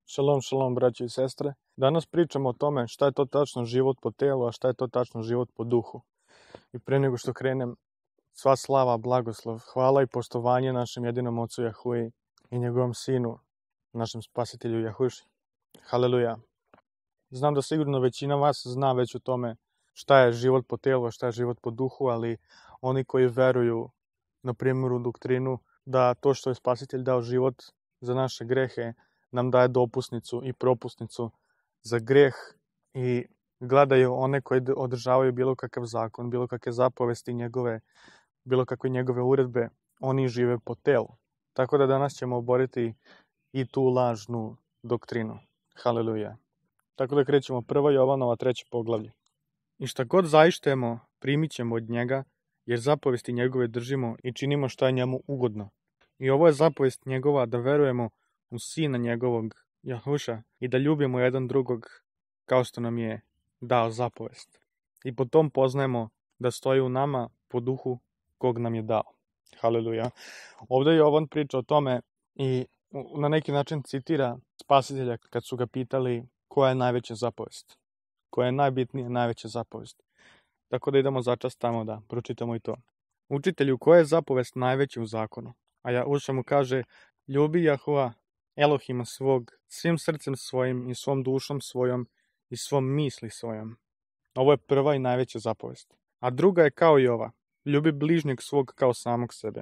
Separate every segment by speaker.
Speaker 1: Šalom, šalom, braći i sestre. Danas pričamo o tome šta je to tačno život po telu, a šta je to tačno život po duhu. I pre nego što krenem, sva slava, blagoslov, hvala i poštovanje našem jedinom ocu Jahuji i njegovom sinu, našem spasitelju Jahuši. Haleluja. Znam da sigurno većina vas zna već o tome šta je život po telu, a šta je život po duhu, ali oni koji veruju, na primjer, u doktrinu da to što je spasitelj dao život za naše grehe, nam daje dopusnicu i propusnicu za greh i gledaju one koji održavaju bilo kakav zakon, bilo kakve zapovesti njegove, bilo kakve njegove uredbe, oni žive po telu. Tako da danas ćemo oboriti i tu lažnu doktrinu. Haleluja. Tako da krećemo 1. Jovanova 3. poglavlje. I šta god zaištemo, primit ćemo od njega, jer zapovesti njegove držimo i činimo šta je njemu ugodno. I ovo je zapovest njegova da verujemo u Sina njegovog, Jahuša, i da ljubimo jedan drugog kao što nam je dao zapovest. I po tom poznajemo da stoji u nama po duhu kog nam je dao. Haleluja. Ovdje Jovan priča o tome i na neki način citira spasitelja kad su ga pitali koja je najveća zapovest. Koja je najbitnija, najveća zapovest. Tako da idemo začas tamo da pročitamo i to. Učitelju, koja je zapovest najveća u zakonu? A Jahuša mu kaže, ljubi Jahua, Elohima svog, svim srcem svojim i svom dušom svojom i svom misli svojom. Ovo je prva i najveća zapovest. A druga je kao i ova, ljubi bližnjeg svog kao samog sebe.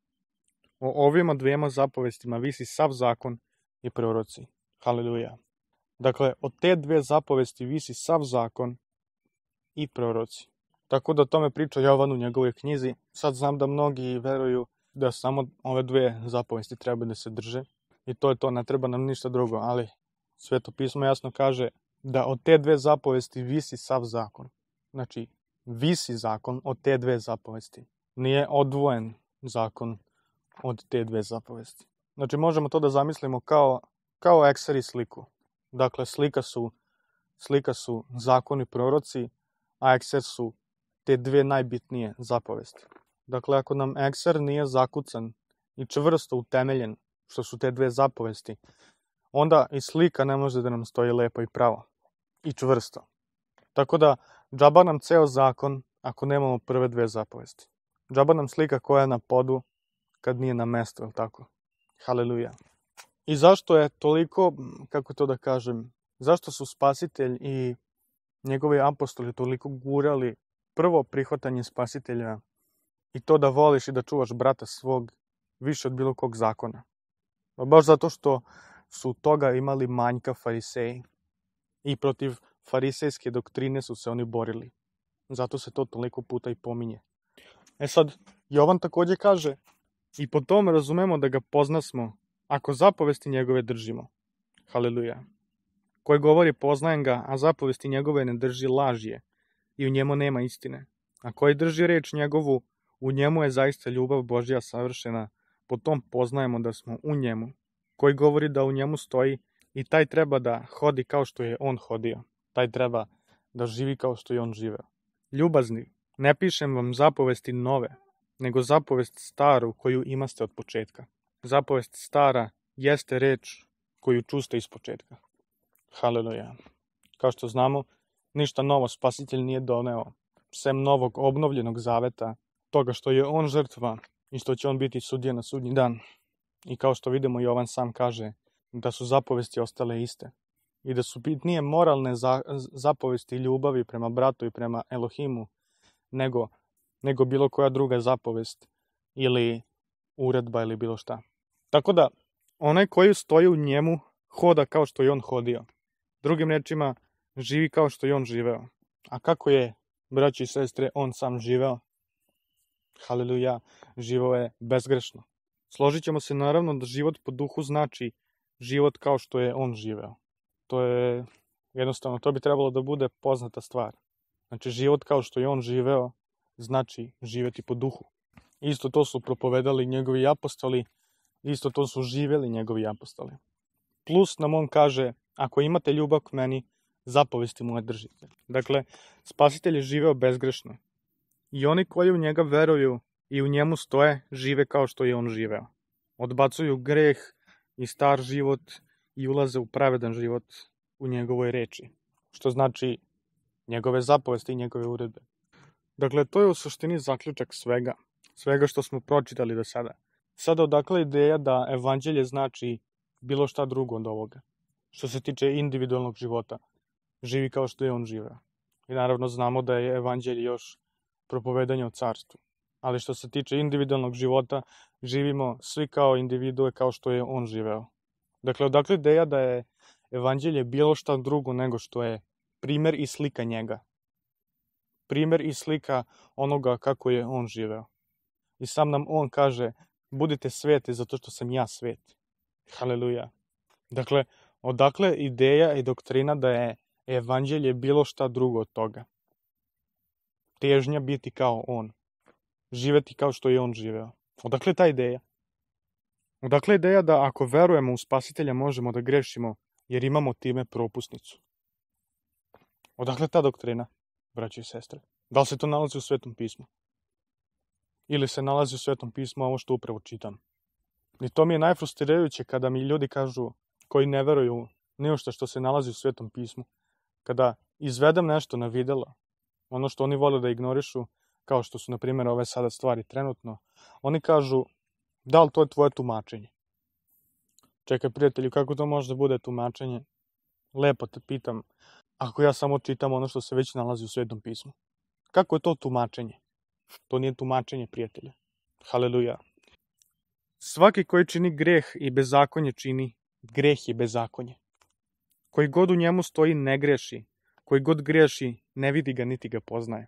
Speaker 1: O ovima dvijema zapovestima visi sav zakon i proroci. Haleluja. Dakle, od te dvije zapovesti visi sav zakon i proroci. Tako da o tome priča Jovan u njegovoj knjizi. Sad znam da mnogi veruju da samo ove dvije zapovesti treba da se drže. I to je to, ne treba nam ništa drugo. Ali Sveto pismo jasno kaže da od te dvije zapovesti visi sav zakon. Znači, visi zakon od te dvije zapovesti. Nije odvojen zakon od te dvije zapovesti. Znači, možemo to da zamislimo kao ekser i sliku. Dakle, slika su zakon i proroci, a ekser su te dvije najbitnije zapovesti. Dakle, ako nam ekser nije zakucan i čvrsto utemeljen, što su te dvije zapovesti, onda i slika ne može da nam stoji lepo i pravo i čvrsto. Tako da, džaba nam ceo zakon ako nemamo prve dvije zapovesti. Džaba nam slika koja je na podu kad nije na mestu, je li tako? Haleluja. I zašto je toliko, kako to da kažem, zašto su spasitelj i njegovi apostoli toliko gurali prvo prihvatanje spasitelja i to da voliš i da čuvaš brata svog više od bilo kog zakona? Baš zato što su toga imali manjka fariseji i protiv farisejske doktrine su se oni borili. Zato se to toliko puta i pominje. E sad, Jovan također kaže, i po tome razumemo da ga poznasmo ako zapovesti njegove držimo. Haleluja. Koji govori poznajem ga, a zapovesti njegove ne drži, laž je i u njemu nema istine. A koji drži reč njegovu, u njemu je zaista ljubav Božja savršena, po tom poznajemo da smo u njemu. Koji govori da u njemu stoji i taj treba da hodi kao što je on hodio. Taj treba da živi kao što je on živeo. Ljubazni, ne pišem vam zapovesti nove, nego zapovest staru koju imaste od početka. Zapovest stara jeste reč koju čuste iz početka. Haleluja. Kao što znamo, ništa novo spasitelj nije doneo, sem novog obnovljenog zaveta, toga što je on žrtva i što će on biti sudija na sudnji dan. I kao što vidimo, Jovan sam kaže da su zapovesti ostale iste i da su bitnije moralne zapovesti ljubavi prema bratu i prema Elohimu nego bilo koja druga zapovest ili uredba ili bilo šta. Tako da, onaj koji stoji u njemu hoda kao što je on hodio. Drugim rečima, živi kao što je on živeo. A kako je, braći i sestre, on sam živeo? Haleluja, živeo je bezgrešno. Složit ćemo se naravno da život po duhu znači život kao što je on živeo. To je jednostavno, to bi trebalo da bude poznata stvar. Znači, život kao što je on živeo znači živjeti po duhu. Isto to su propovedali njegovi apostoli, isto to su živjeli njegovi apostoli. Plus nam on kaže, ako imate ljubav k meni, zapovesti moje držite. Dakle, spasitelj je živeo bezgrešno. I oni koji u njega veruju i u njemu stoje, žive kao što je on živeo. Odbacuju greh i star život i ulaze u pravedan život u njegovoj reči, što znači njegove zapovesti i njegove uredbe. Dakle, to je u suštini zaključak svega što smo pročitali do sada. Sada odakle ideja da evanđelje znači bilo šta drugo od ovoga. Što se tiče individualnog života, živi kao što je on živeo. I naravno znamo da je evanđelje još propovedanje o carstvu. Ali što se tiče individualnog života, živimo svi kao individue kao što je on živeo. Dakle, odakle ideja da je evanđelje bilo šta drugo nego što je primer i slika njega. Primer i slika onoga kako je on živeo. I sam nam on kaže, budite sveti zato što sam ja svet. Haleluja. Dakle, odakle ideja i doktrina da je evanđelje bilo šta drugo od toga. Težnja biti kao on. Živeti kao što je on živeo. Odakle ta ideja? Odakle ideja da ako verujemo u Spasitelja možemo da grešimo jer imamo time propusnicu? Odakle ta doktrina, braći i sestre? Da li se to nalazi u Svetom pismu? Ili se nalazi u Svetom pismu ovo što upravo čitam? I to mi je najfrustrirajuće kada mi ljudi kažu, koji ne veruju ni u što se nalazi u Svetom pismu. Kada izvedem nešto na videlo, ono što oni vole da ignorišu, kao što su, na primjer, ove sada stvari trenutno, oni kažu, da li to je tvoje tumačenje? Čekaj, prijatelju, kako to može da bude tumačenje? Lepo te pitam, ako ja samo čitam ono što se već nalazi u Svetom pismu. Kako je to tumačenje? To nije tumačenje, prijatelja. Haleluja. Svaki koji čini greh i bezakonje čini greh i bezakonje. Koji god u njemu stoji ne greši, koji god greši ne vidi ga niti ga poznaje.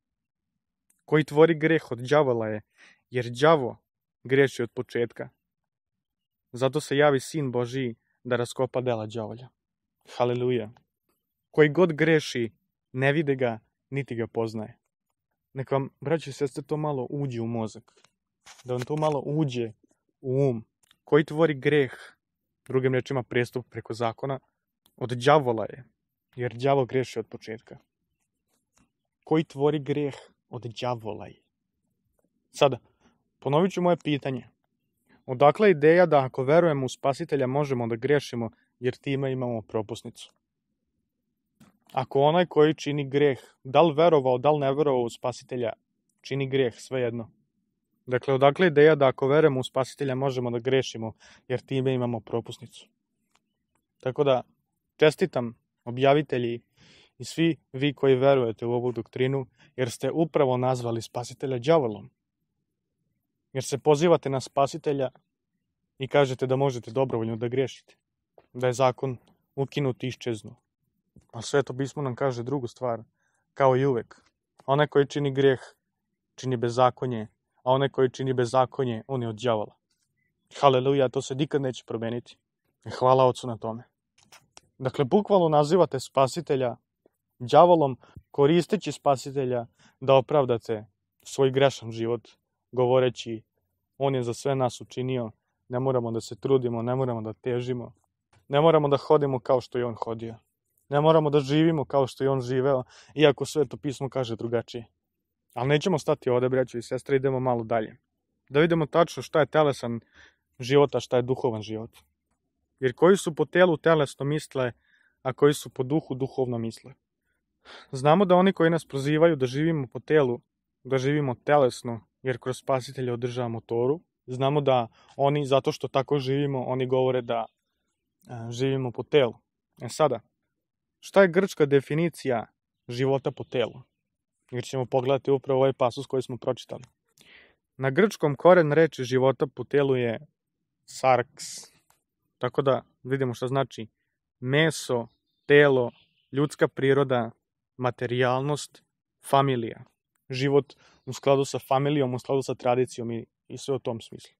Speaker 1: Koji tvori greh od đavola je, jer đavo greši od početka. Zato se javi Sin Božiji da raskopa dela đavolja. Haleluja. Koji god greši ne vidi ga niti ga poznaje. Nek vam, braći i sestre, to malo uđe u mozak. Da vam to malo uđe u um. Koji tvori greh, drugim rečima prestup preko zakona, od đavola je, jer đavo greši od početka. Koji tvori greh od đavola je. Sada, ponovit ću moje pitanje. Odakle ideja da ako verujemo u Spasitelja možemo da grešimo, jer time imamo propusnicu? Ako onaj koji čini greh, da li verovao, da li ne verovao u Spasitelja, čini greh, svejedno. Dakle, odakle ideja da ako verujemo u Spasitelja možemo da grešimo, jer time imamo propusnicu? Tako da, čestitam objavitelji i svi vi koji verujete u ovu doktrinu, jer ste upravo nazvali Spasitelja đavolom. Jer se pozivate na Spasitelja i kažete da možete dobrovoljno da grešite. Da je zakon ukinut i iščeznuo. A Sveto pismo nam kaže drugu stvar, kao i uvek. Onaj koji čini greh, čini bezakonje, a onaj koji čini bezakonje, on je od đavola. Haleluja, to se nikad neće promeniti. Hvala Ocu na tome. Dakle, bukvalno nazivate Spasitelja đavolom, koristeći Spasitelja da opravdate svoj grešan život, govoreći, on je za sve nas učinio, ne moramo da se trudimo, ne moramo da težimo, ne moramo da hodimo kao što je on hodio. Ne moramo da živimo kao što je on živeo, iako Sveto pismo kaže drugačije. Ali nećemo stati ovde, braćo i sestre, idemo malo dalje. Da vidimo tačno šta je telesan život, a šta je duhovan život. Jer koji su po telu telesno misle, a koji su po duhu duhovno misle. Znamo da oni koji nas prozivaju da živimo po telu, da živimo telesno, jer kroz Spasitelja održavamo Toru. Znamo da oni, zato što tako živimo, oni govore da živimo po telu. Sada, šta je grčka definicija života po telu? Jer ćemo pogledati upravo ovaj pasus koji smo pročitali. Na grčkom koren reči života po telu je sarks. Tako da vidimo šta znači meso, telo, ljudska priroda, materijalnost, familija. Život u skladu sa familijom, u skladu sa tradicijom i sve u tom smislu.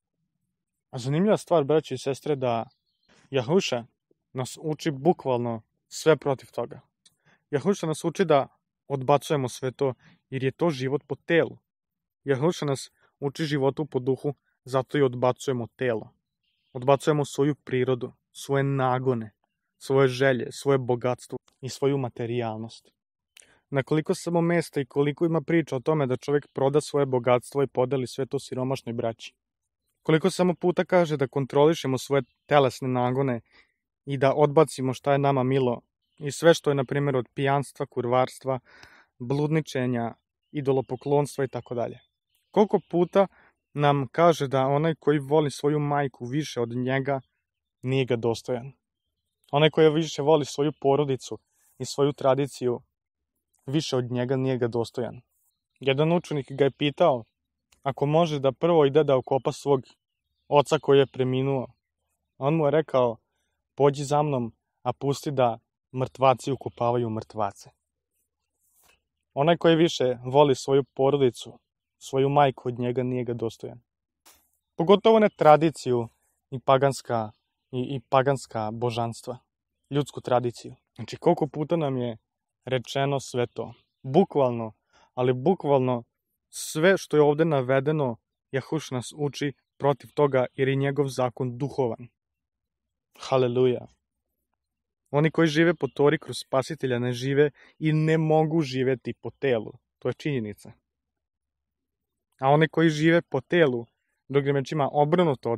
Speaker 1: A zanimljiva stvar, braći i sestre, da Jahuša nas uči bukvalno sve protiv toga. Jahuša nas uči da odbacujemo sve to, jer je to život po telu. Jahuša nas uči životu po duhu, zato i odbacujemo telo. Odbacujemo svoju prirodu, svoje nagone, svoje želje, svoje bogatstvo i svoju materijalnost. Na koliko samo mesta i koliko ima priča o tome da čovjek proda svoje bogatstvo i podeli sve to siromašnoj braći. Koliko samo puta kaže da kontrolišemo svoje telesne nagone i da odbacimo šta je nama milo i sve što je, na primjer, od pijanstva, kurvarstva, bludničenja, idolopoklonstva i tako dalje. Koliko puta nam kaže da onaj koji voli svoju majku više od njega nije ga dostojan. Onaj koji više voli svoju porodicu i svoju tradiciju više od njega nije ga dostojan. Jedan učenik ga je pitao ako može da prvo ide da okopa svog oca koji je preminuo. On mu je rekao, pođi za mnom, a pusti da mrtvaci ukopavaju mrtvace. Onaj koji više voli svoju porodicu, svoju majku od njega nije ga dostojan. Pogotovo ne tradiciju i paganska božanstva, ljudsku tradiciju. Znači koliko puta nam je rečeno sve to. Bukvalno, ali bukvalno sve što je ovde navedeno, Jahuš nas uči protiv toga jer je njegov zakon duhovan. Haleluja. Oni koji žive po Tori kroz Spasitelja ne žive i ne mogu živeti po telu. To je činjenica. A oni koji žive po telu, drugim rečima obrnuto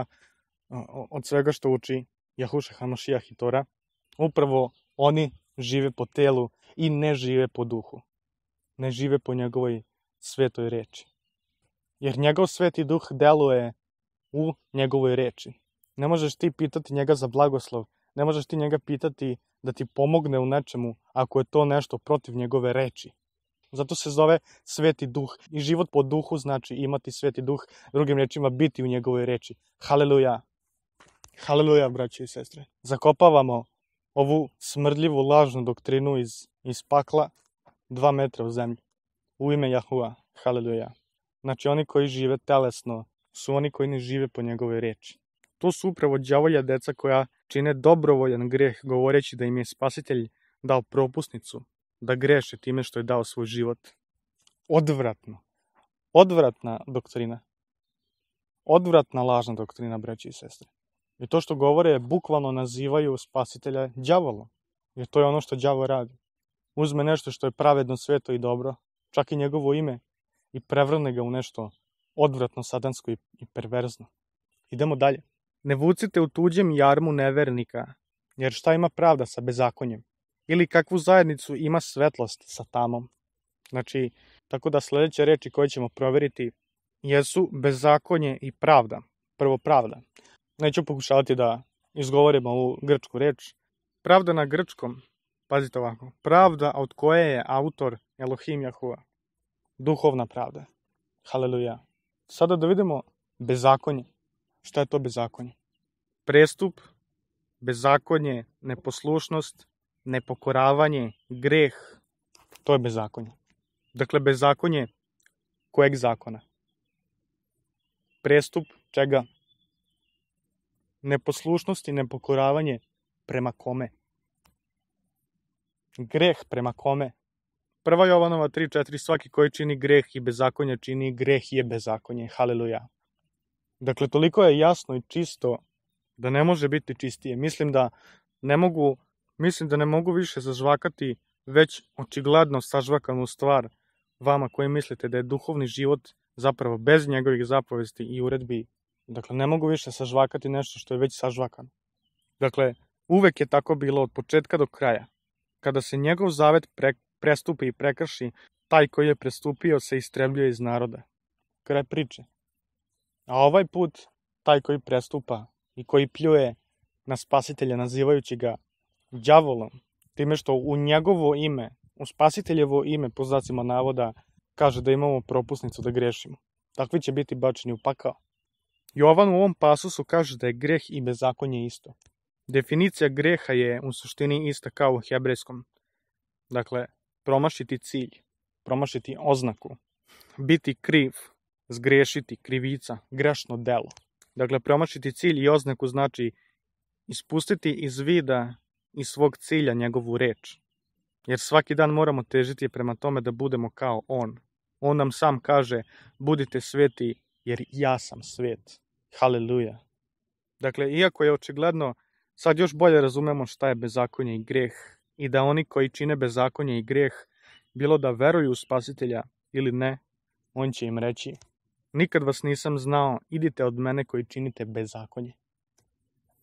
Speaker 1: od svega što uči Jahuša Hamašijah i Tora, upravo oni žive po telu i ne žive po duhu. Ne žive po njegovoj svetoj reči. Jer njegov sveti duh deluje u njegovoj reči. Ne možeš ti pitati njega za blagoslov, ne možeš ti njega pitati da ti pomogne u nečemu ako je to nešto protiv njegove reči. Zato se zove sveti duh i život po duhu znači imati sveti duh, drugim rečima biti u njegovoj reči. Haleluja. Haleluja, braće i sestre. Zakopavamo ovu smrdljivu lažnu doktrinu iz pakla 2 metra u zemlji. U ime Jahua. Haleluja. Znači oni koji žive telesno su oni koji ne žive po njegove reči. To su upravo đavolja deca koja čine dobrovoljan greh govoreći da im je Spasitelj dao propusnicu da greše time što je dao svoj život. Odvratno. Odvratna doktrina. Odvratna lažna doktrina, braći i sestre. I to što govore bukvalno nazivaju Spasitelja đavolom. Jer to je ono što đavo radi. Uzme nešto što je pravedno, sveto i dobro, čak i njegovo ime, i prevrne ga u nešto odvratno, satansko i perverzno. Idemo dalje. Ne vucite u tuđem jarmu nevernika, jer šta ima pravda sa bezakonjem? Ili kakvu zajednicu ima svetlost sa tamom? Znači, tako da sledeće reči koje ćemo proveriti jesu bezakonje i pravda. Prvo pravda. Neću pokušavati da izgovorim ovu grčku reč. Pravda na grčkom, pazite ovako, pravda od koje je autor Elohim Jahua. Duhovna pravda. Haleluja. Sada da vidimo bezakonje. Šta je to bezakonje? Prestup, bezakonje, neposlušnost, nepokoravanje, greh. To je bezakonje. Dakle, bezakonje kojeg zakona? Prestup čega? Neposlušnost i nepokoravanje prema kome? Greh prema kome? 1. Jovanova 3.4. Svaki koji čini greh i bezakonje čini greh je bezakonje. Haleluja. Dakle, toliko je jasno i čisto da ne može biti čistije. Mislim da ne mogu više zažvakati već očigledno sažvakanu stvar vama koji mislite da je duhovni život zapravo bez njegovih zapovesti i uredbi. Dakle, ne mogu više sažvakati nešto što je već sažvakano. Dakle, uvek je tako bilo od početka do kraja. Kada se njegov zavet prestupi i prekrši, taj koji je prestupio se istrebljuje iz naroda. Kraj priče. A ovaj put, taj koji prestupa i koji pljuje na Spasitelja nazivajući ga đavolom, time što u njegovo ime, u Spasiteljevo ime, po znacima navoda, kaže da imamo propusnicu da grešimo. Takvi će biti bačeni u pakao. Jovan u ovom pasusu kaže da je greh i bezakonje isto. Definicija greha je u suštini ista kao u hebrejskom. Dakle, promašiti cilj, promašiti oznaku, biti kriv, zgrešiti, krivica, grešno delo. Dakle, promašiti cilj i oznaku znači ispustiti iz vida i svog cilja njegovu reč. Jer svaki dan moramo težiti prema tome da budemo kao on. On nam sam kaže, budite sveti jer ja sam svet. Haleluja. Dakle, iako je očigledno, sad još bolje razumemo šta je bezakonje i greh i da oni koji čine bezakonje i greh, bilo da veruju u Spasitelja ili ne, on će im reći, nikad vas nisam znao, idite od mene koji činite bezakonje.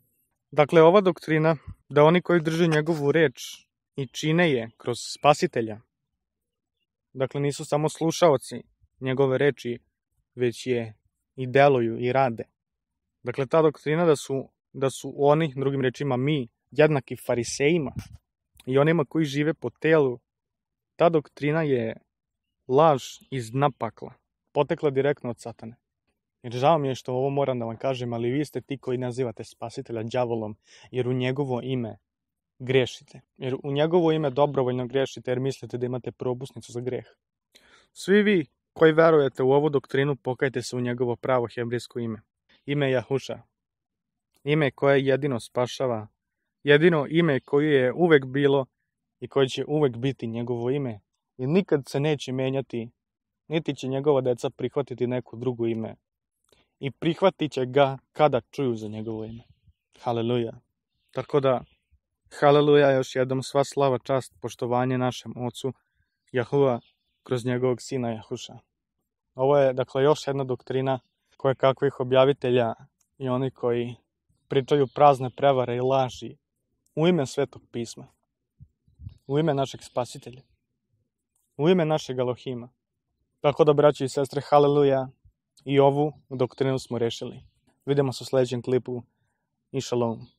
Speaker 1: Dakle, ova doktrina da oni koji drže njegovu reč i čine je kroz spasitelja, dakle nisu samo slušaoci njegove reči, već je i deluju i rade. Dakle, ta doktrina da su oni, drugim rečima mi, jednaki farisejima i onima koji žive po telu, ta doktrina je laž iz dna pakla, potekla direktno od Satane. Jer žao mi je što ovo moram da vam kažem, ali vi ste ti koji nazivate spasitelja đavolom, jer u njegovo ime grešite. Jer u njegovo ime dobrovoljno grešite, jer mislite da imate propusnicu za greh. Svi vi koji verujete u ovu doktrinu, pokajte se u njegovo pravo hebrejsko ime. Ime Jahuša. Ime koje jedino spašava. Jedino ime koje je uvek bilo i koje će uvek biti njegovo ime. I nikad se neće menjati, niti će njegova deca prihvatiti neko drugo ime. I prihvatit će ga kada čuju za njegovo ime. Haleluja. Tako da, haleluja, još jednom sva slava, čast, poštovanje našem ocu Jahua kroz njegovog sina Jahuša. Ovo je, dakle, još jedna doktrina koje kakvih objavitelja i oni koji pričaju prazne prevare i laži u ime Svetog pisma, u ime našeg spasitelja, u ime našeg Elohima. Tako da, braći i sestre, haleluja, i ovu doktrinu smo rešili. Vidimo se u sledećem klipu i šalom.